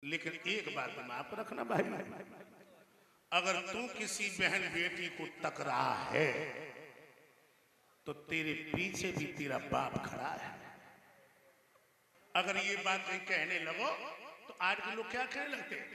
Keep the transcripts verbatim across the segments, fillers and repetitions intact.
लेकिन एक बात दिमाग पर रखना भाई, अगर तू किसी बहन बेटी को टकरा है तो तेरे पीछे भी तेरा बाप खड़ा है। अगर ये बात कहीं कहने लगो तो आज के लोग क्या कहने लगते हैं?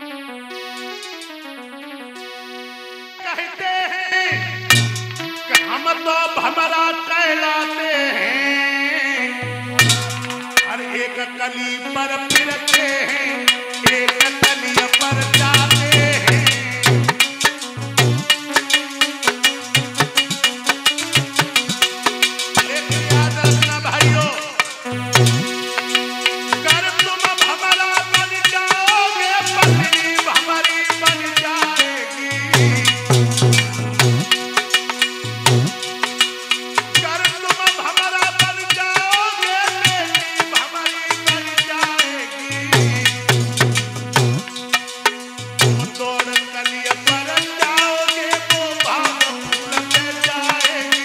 कहते हैं कि हम तो हमारा कहलाते हैं, हर एक कली पर फिरते हैं, एक कली पर जाते हैं। लेकिन याद रखना भाइयों, कर तुम हमारा बन जाओगे, पत्नी हमारी बन जाएगी। कर तुम हमारा बन जाओगे, बेटी हमारी बन जाएगी। तुम दौड़ कलिया पर जाओगे, वो भाग फूल पे जाएगी।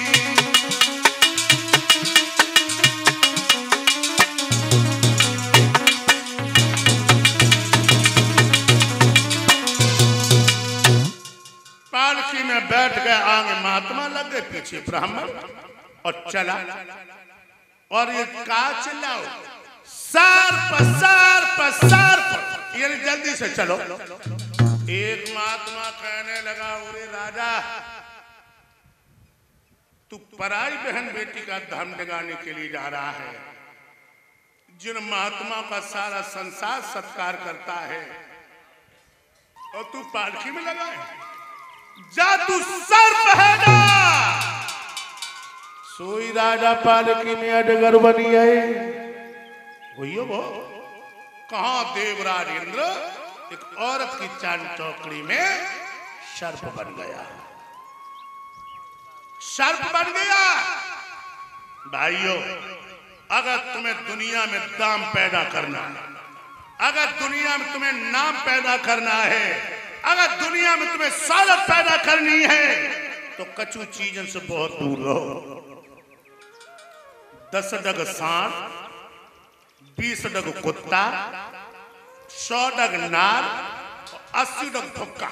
पालकी में बैठ गए, आगे महात्मा लग गए, पीछे ब्राह्मण, और चला। और ये का चिल्लाओ, सर्प सर्प सर्प, ये जल्दी से चलो। एक महात्मा कहने लगा, ओरे राजा, तू पराई बहन बेटी का धर्म जगाने के लिए जा रहा है, जिन महात्मा का सारा संसार सत्कार करता है, और तू पालकी में लगा है। जा तू सर्प है ना। सोई राजा पालकी में अजगर बनी है। वही वो कहा देवराज इंद्र एक औरत की चांद चौकड़ी में सर्प बन गया, सर्प बन गया। भाइयों, अगर तुम्हें दुनिया में दाम पैदा करना, अगर दुनिया में तुम्हें नाम पैदा करना है, अगर दुनिया में तुम्हें सालत पैदा करनी है, तो कचू चीजों से बहुत दूर रहो। दस डग सांप, बीस डग कुत्ता, सौ डग नार, अस्सी डग फुक्का,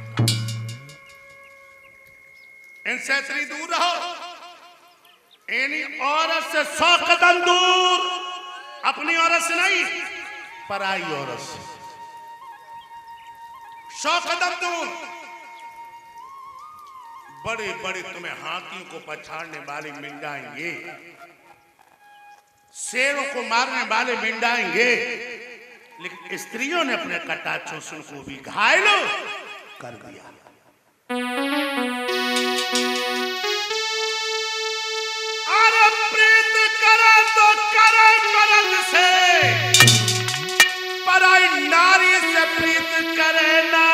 इनसे इतनी दूर रहो। इन्हीं औरत से सौ कदम दूर, अपनी औरत से नहीं, पराई औरत से सौ कदम दूर। बड़े बड़े तुम्हें हाथियों को पछाड़ने वाले मिल जाएंगे, शेरों को मारने वाले मिल जाएंगे, लेकिन स्त्रियों ने अपने कटाक्षों से उनको भी घायल कर दिया। अरे प्रीत करे तो करे मर्द से, पराई नारी से प्रीत करे ना।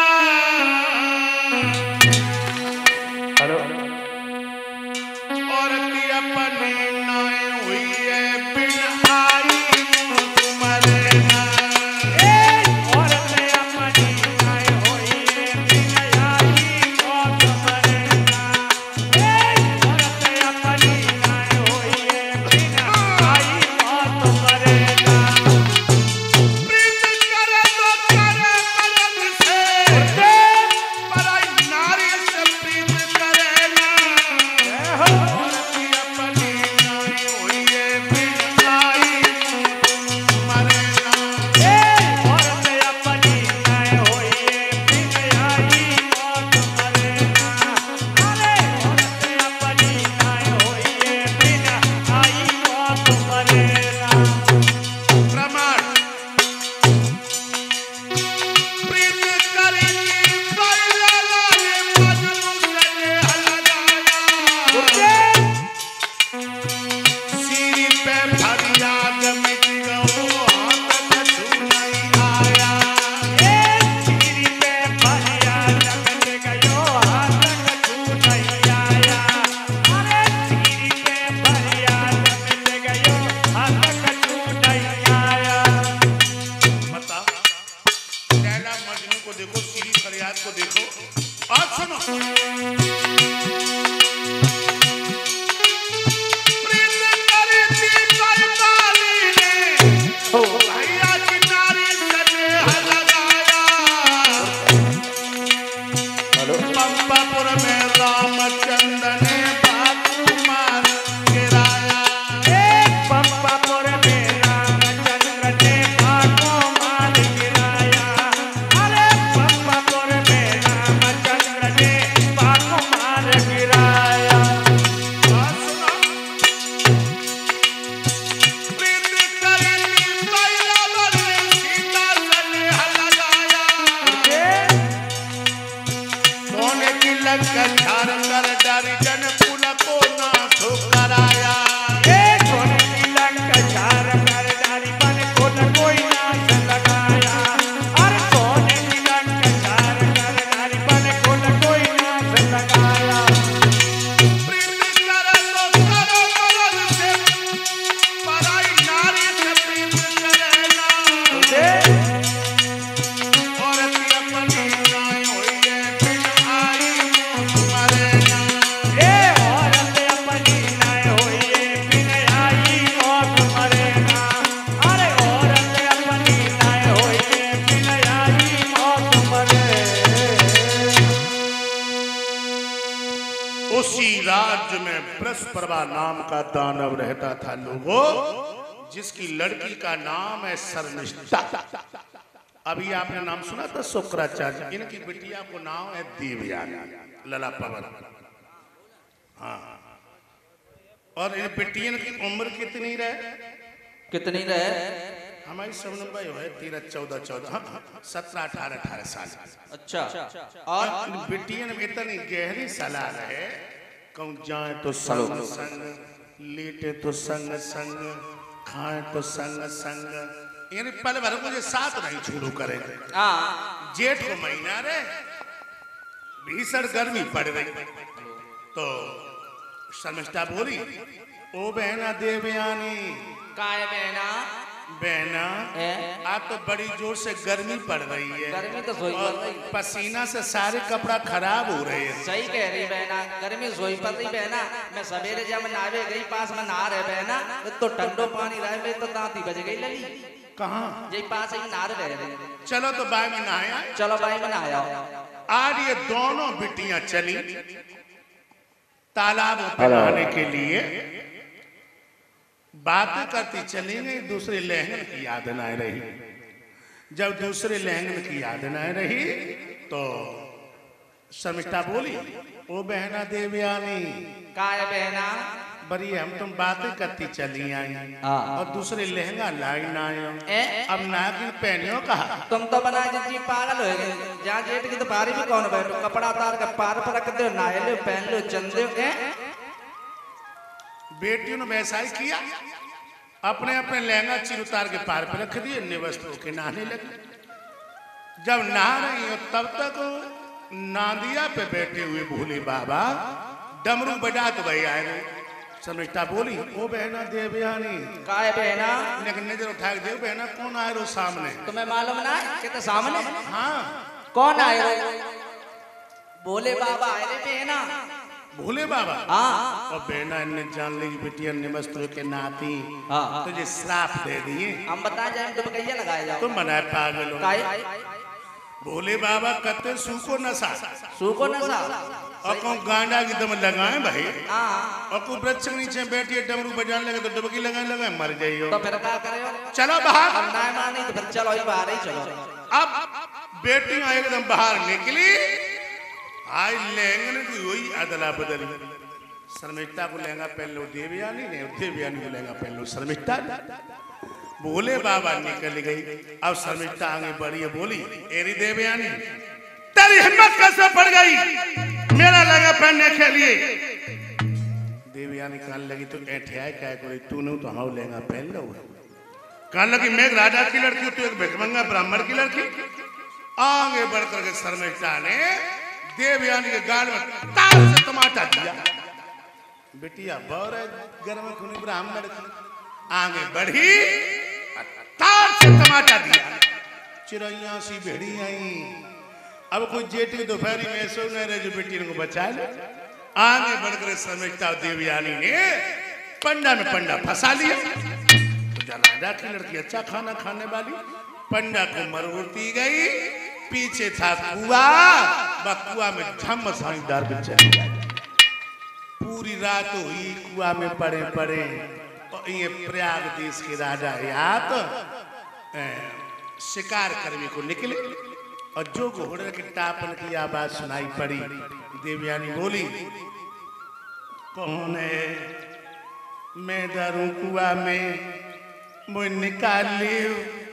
औरत अपनी नाए हुई है, बिन आई मौत मरे ना। औरत अपनी नाए हुई है, बिन आई मौत मरे ना। औरत अपनी नाए हुई है, बिन आई मौत मरे ना। प्रीत करे तो करे मर्द से, पराई नारी से प्रीत करे ना। औरत अपनी नाए हुई है, बिन आई मरे ना। औरत अपनी नाए हुई है, बिन आई मौत मरे ना। अरे औरत अपनी नाए हुई है, बिन आई मौत मरे ना। प्रमाण प्रीत करी बैला लाले मजनू से लगाया। सीरी पे फरियाद मिट गयो, हाथ कछु नहीं आया। सीरी पे फरियाद मिट गयो, हाथ कछु नहीं आया। अरे सीरी पे फरियाद मिट गयो, हाथ कछु नहीं आया। बता, लैला मजनू को देखो, सीरी फरियाद को देखो, और सुनो। प्रीत करी थी बैताली ने, भैया की नारी सजे राज्य में बृहस्पति नाम का दानव रहता था लोगों, जिसकी लड़की का नाम है शर्मिष्ठा। अभी आपने नाम सुना था शुक्राचार्य, इनकी बिटिया को नाम है देवयानी, लला पवन। हाँ, और इन बिटियन की उम्र कितनी रहे? कितनी रहे? हमारी सब नंबर है तेरह चौदह चौदह सत्रह अठारह अठारह साल। अच्छा, और बिटियन में इतनी गहरी सलाह रहे, कहूँ जाए तो संग संग, लेटे तो संग संग, खाए तो संग संग, यानी पल भर मुझे साथ नहीं छोड़ू करे। जेठ को महीना रे, भीषण गर्मी पड़ रही, तो शर्मिष्ठा बोली, ओ बहना देवयानी। काय बहना? बहना, आज तो बड़ी जोर से गर्मी पड़ रही है, गर्मी तो सोई पड़ रही, पसीना से सारे कपड़ा खराब हो रहे हैं। सही कह रही बहना, गर्मी सोई पड़ रही बहना। मैं सवेरे जब नहावे गई, पास में नहा रहे बहना, तो ठंडो पानी रहे में तो दांती बज गई लली। कहाँ? जी पास ही नहा रहे। चलो तो बाई में नहाया। चलो बाई में नहाया। आज ये दोनों बिटियां चली तालाब पे नहाने के लिए, बातें करती चली गई, दूसरे लहंगन की याद न रही। जब दूसरे लहंगन की याद न रही तो शर्मिष्ठा बोली, ओ बहना देवयानी। काय बहना? बड़ी हम तुम बातें करती चली आई और दूसरे लहंगा लाई ना आए, अब नागिन पहनियो कहा। तुम तो बना जी पागल हो गए, जहाँ जेठ की तो बारी भी कौन बैठो, कपड़ा उतार कर पार पर रख दो, नहा लो, पहन लो, चंदे के। बेटियों ने वैसा ही किया, अपने अपने लहंगा चिर उतार के पार पर रख दिए, निवस्त होके नहाने लगे। जब नहा रही हो तब तक नादिया पे बैठे हुए भोले बाबा डमरू बजा तो भाई आए। शर्मिष्ठा बोली, ओ बहना देवयानी। काय बहना? लेकिन नजर उठा के देव बहना, कौन आए रो सामने? तुम्हें मालूम ना कि तो सामने? हाँ। कौन आए रो? भोले बाबा आए रे बहना। भोले बाबा? हाँ। और बहना ने जान ली बिटिया निमस्त के नाती, हाँ, तुझे श्राप दे दिए। हम बता जाए तो कैसे लगाया जाओ? तुम बनाए पागल हो। भोले बाबा कहते सूखो नशा, सूखो नशा, और कौन गांडा की दम लगाए भाई, और कोई वृक्ष के नीचे बैठिए डमरू बजाने लगे तो डुबकी लगाने लगे, मर जाइयो। तो फिर क्या करें? चलो बाहर। हम ना मानी तो फिर चलो ही बाहर ही चलो। अब बेटियां एकदम बाहर निकली, आई लहंगन की हुई अदला बदली। शर्मिष्ठा को लहंगा पहन लो देवयानी ने, देवयानी को लहंगा पहन लो शर्मिष्ठा। भोले बाबा निकल गई। अब शर्मिष्ठा आगे बढ़ी, बोली, एरी देवयानी तेरी हिम्मत कैसे पड़ गई मेरा लहंगा पहनने के लिए? देवयानी कहने लगी, तो ऐठिया क्या कोई तूने तो हम लहंगा पहन लो। कहने लगी, मैं राजा की लड़की, तू एक भिखमंगा ब्राह्मण की लड़की। आगे बढ़कर के शर्मिष्ठा ने देवयानी के गाल में तार से टमाटर दिया। बेटिया बहुत गर्म खूनी ब्राह्मण की, आगे बढ़ी, तार से टमाटर दिया। चिड़ैया सी भेड़ी आई। अब कोई जेठी दोपहरी में सो न रहे जो बेटी को बचा ले। आगे बढ़कर शर्मिष्ठा देवयानी ने पंडा में पंडा फंसा लिया। तो राजा की लड़की अच्छा खाना खाने वाली, पंडा को मरोड़ती गई। पीछे था कुआ, कुआ में झम साईदार में चली गई। पूरी रात हुई कुआ में पड़े पड़े। और ये प्रयाग देश के राजा यात शिकार करने को निकले, और जो घोड़े के टापन की आवाज सुनाई पड़ी। देवयानी बोली, कौन है? मैं डरूं कुआ में, मुझे निकाल लियो।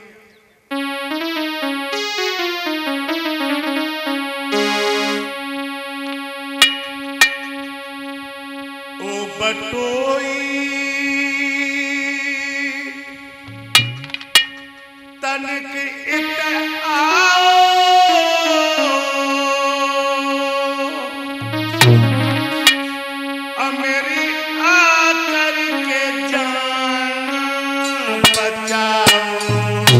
ओ बटोई तनिक इत आओ, मेरी आकर के जान बचाओ।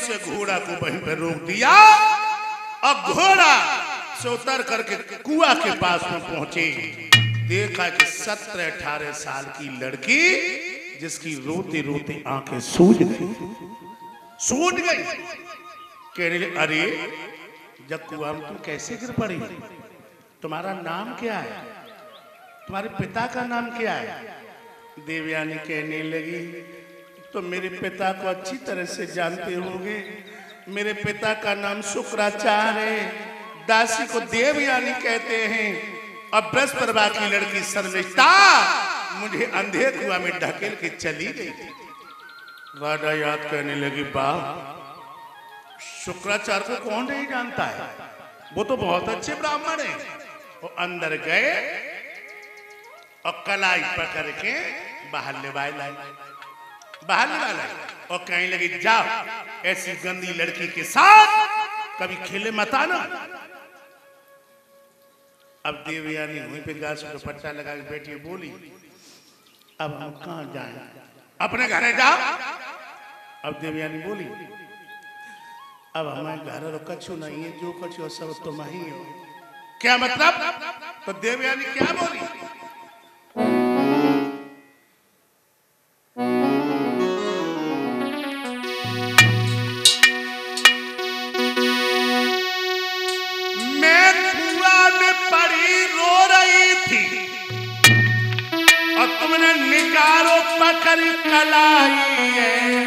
से घोड़ा को वहीं पर रोक दिया और घोड़ा से उतर करके कुआं के पास में पहुंचे। देखा कि सत्रह अठारह साल की लड़की जिसकी रोते रोते आंखें सूज गई सूज गई कहने लगे, अरे जब कुआं में तुम कैसे गिर पड़ी? तुम्हारा नाम क्या है? तुम्हारे पिता का नाम क्या है? देवयानी कहने लगी, तो मेरे पिता को अच्छी तरह से जानते होंगे। मेरे पिता का नाम शुक्राचार्य है। दासी को देवयानी कहते हैं और बृहस्पतिवार की लड़की शर्मिष्ठा मुझे अंधे कुआं में ढकेल के चली गई थी। राजा याद कहने लगी, वाह, शुक्राचार्य को कौन नहीं जानता है? वो तो बहुत अच्छे ब्राह्मण हैं। वो अंदर गए और कलाई पकड़ के बाहर ले लाए बाहर ले लाए और कहने लगी, जाओ ऐसी गंदी लड़की के साथ कभी खेले मत आना। अब देवयानी वहीं पे गाछ पे पट्टा लगा के बैठी बोली, अब हम कहाँ जाएं? अपने घरे जाओ। अब देवयानी बोली, अब हमारे घर रो कछु नहीं है, जो कछु सब तुम ही हो। क्या मतलब? तो देवयानी क्या बोली? मैं कुआं में पड़ी रो रही थी और तुमने निकारो पकड़ कलाई है।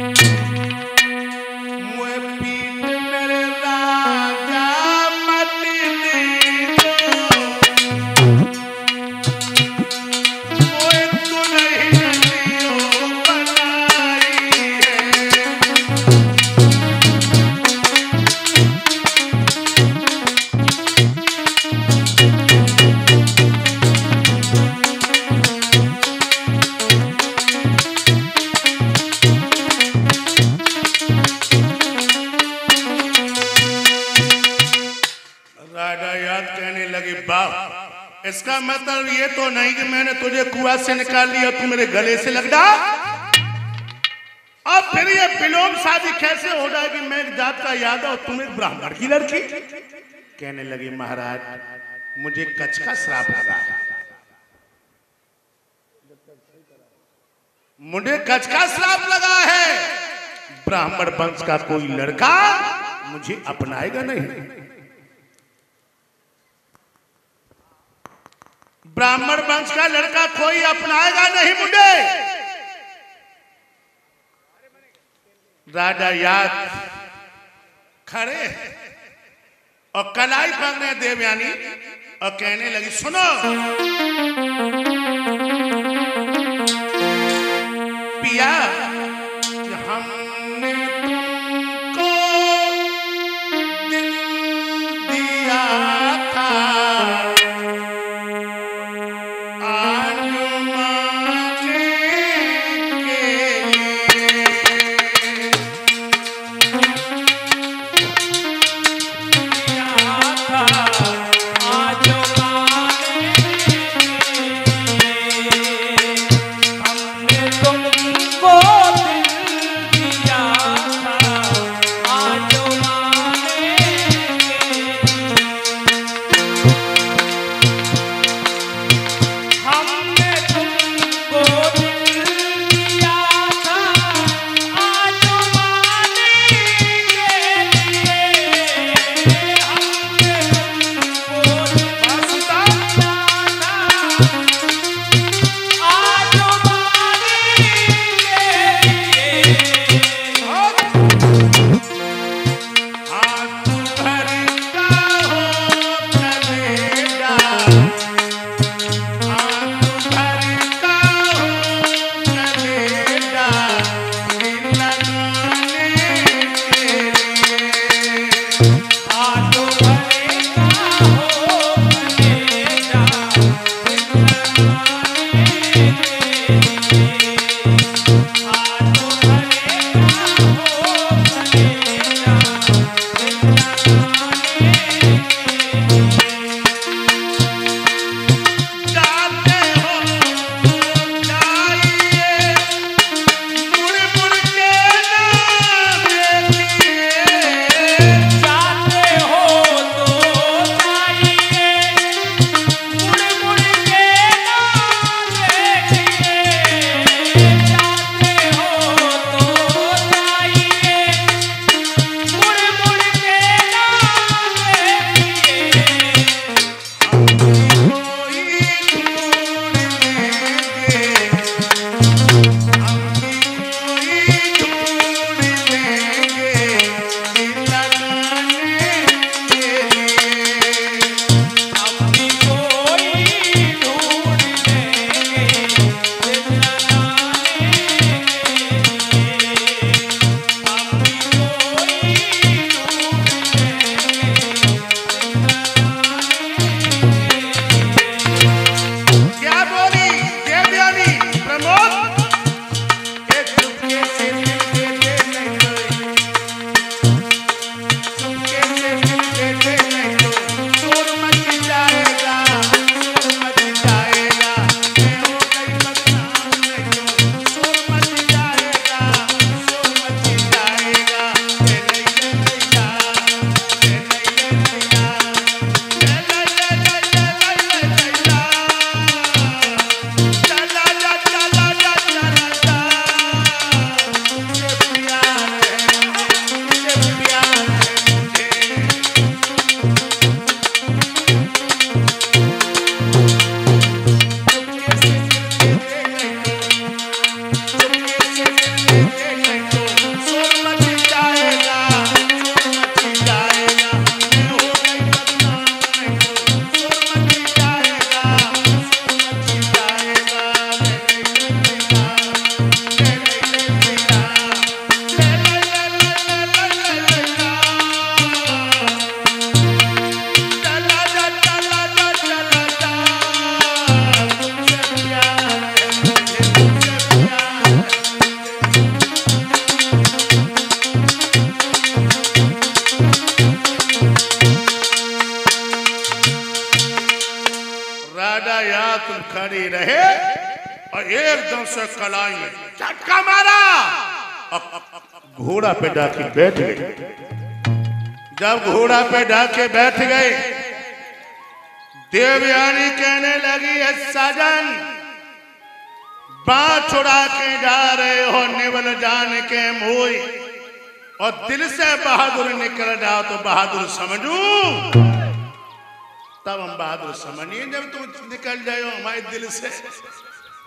इसका मतलब ये तो नहीं कि मैंने तुझे कुआं से निकाल लिया तू मेरे गले से लग जा। अब फिर ये विलोम शादी कैसे हो जाएगी? मैं एक जात का यादव, तुम एक ब्राह्मण की लड़की। कहने लगी, महाराज मुझे कच्छ का श्राप लगा है, मुझे कच्छ का श्राप लगा है। ब्राह्मण वंश का कोई लड़का मुझे अपनाएगा नहीं। ब्राह्मण वंश का लड़का कोई अपनाएगा नहीं मुझे। राजा याद खड़े और कलाई पकड़े देवयानी और कहने लगी, सुनो पिया, कि हमने तुमको दिल दिया था, को खड़ी रहे और एकदम से कलाई में झटका मारा और घोड़ा पे डाके बैठ गए। जब घोड़ा पे डाके बैठ गए, देवयानी कहने लगी है सजन बात छुड़ा के जा रहे हो निवल जान के मोई और दिल से बहादुर निकल जाओ तो बहादुर समझू, तब हम बहादुर समझिए जब तुम निकल जाओ हमारे दिल से।